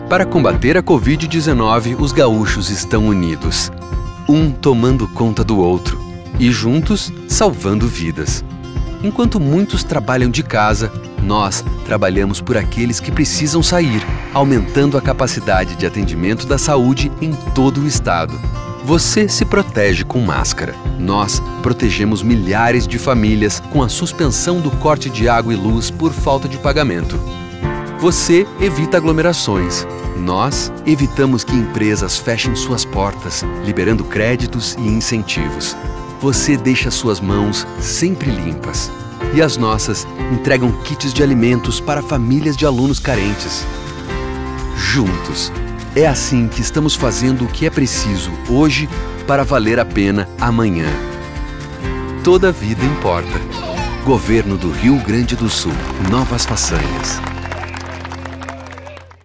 Para combater a Covid-19, os gaúchos estão unidos. Um tomando conta do outro e juntos salvando vidas. Enquanto muitos trabalham de casa, nós trabalhamos por aqueles que precisam sair, aumentando a capacidade de atendimento da saúde em todo o estado. Você se protege com máscara. Nós protegemos milhares de famílias com a suspensão do corte de água e luz por falta de pagamento. Você evita aglomerações. Nós evitamos que empresas fechem suas portas, liberando créditos e incentivos. Você deixa suas mãos sempre limpas. E as nossas entregam kits de alimentos para famílias de alunos carentes. Juntos. É assim que estamos fazendo o que é preciso hoje para valer a pena amanhã. Toda vida importa. Governo do Rio Grande do Sul. Novas façanhas.